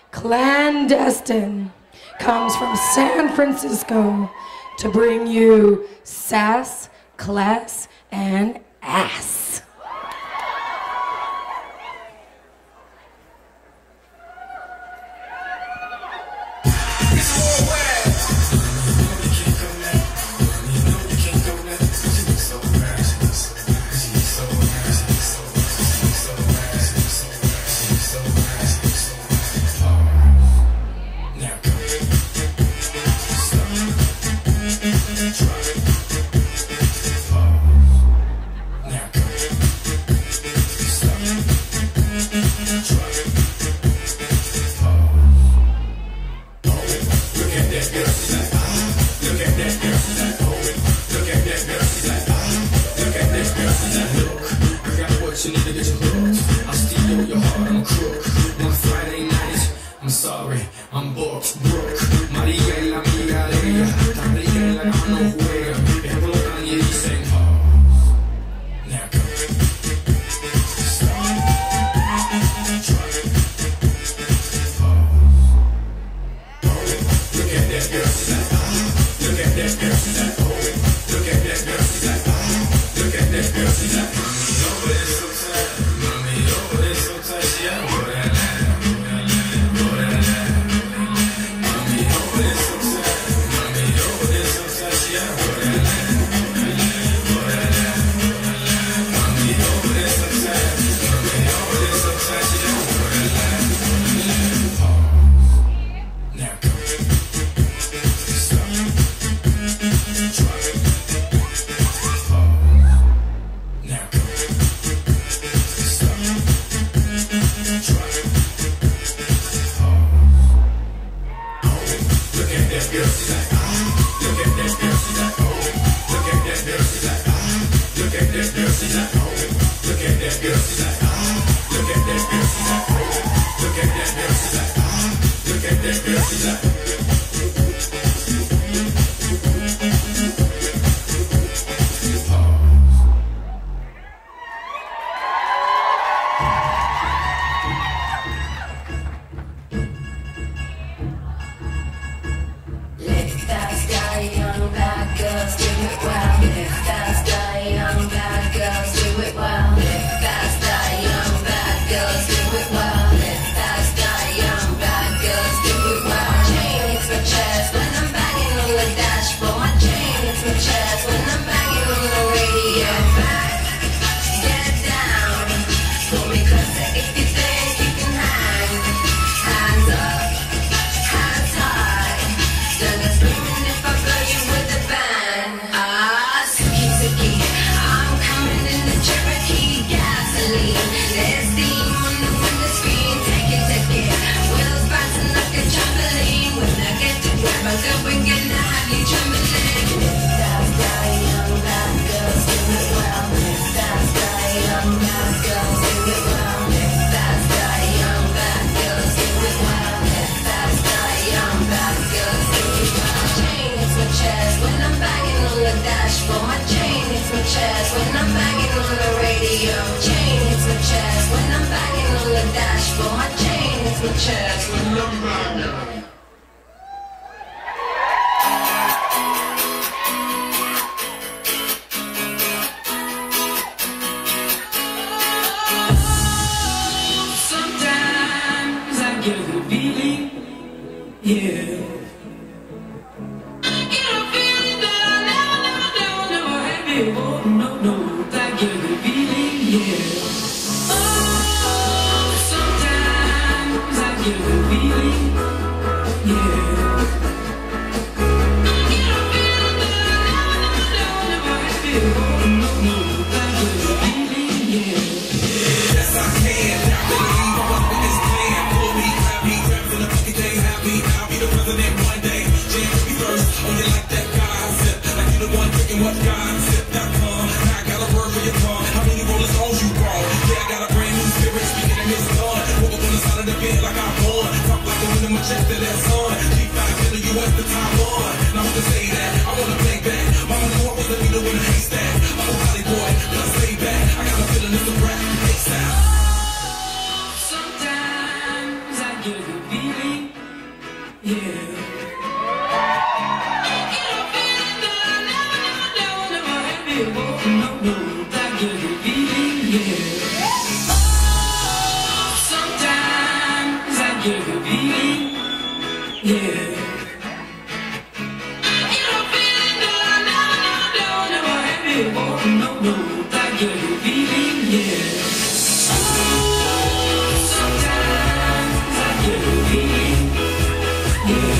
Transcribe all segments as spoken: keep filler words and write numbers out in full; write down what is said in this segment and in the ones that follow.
Clandestine comes from San Francisco to bring you sass, class, and ass. Sorry, I'm booked, broke. María es la amiga de ella, tan rica en la cama no juega. Explotan y dicen pause. Now go. Stop. Try it. Pause. Look at that girl, she's like ah. Look at that girl, she's like oh. Look at that girl, she's like ah. Look at that girl, she's like mommy, oh it's so tight, mommy, oh it's so tight, yeah, oh that line. Sometimes I get feeling, yeah. No, no, that good feeling, yeah. Oh, sometimes I get a feeling, yeah. You don't feel it, no, no, no, no, never had before. No, no, that good feeling, yeah. Oh, sometimes I get a feeling, yeah.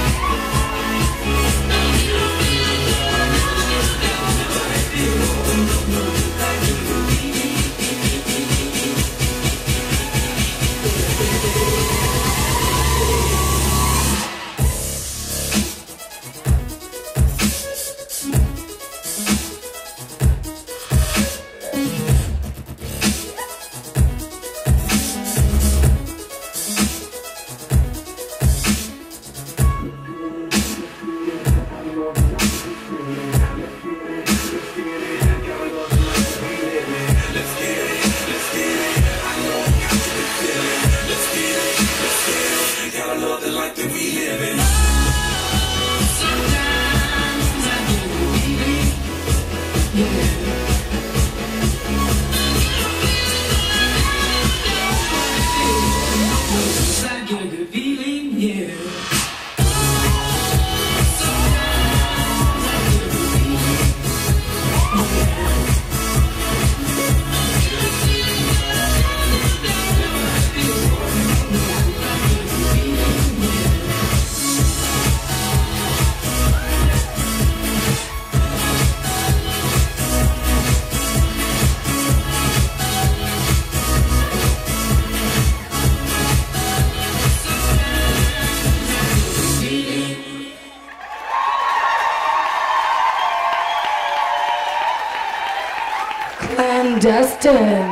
Clandestine.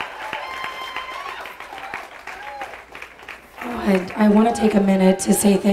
Oh, I, I want to take a minute to say thank you.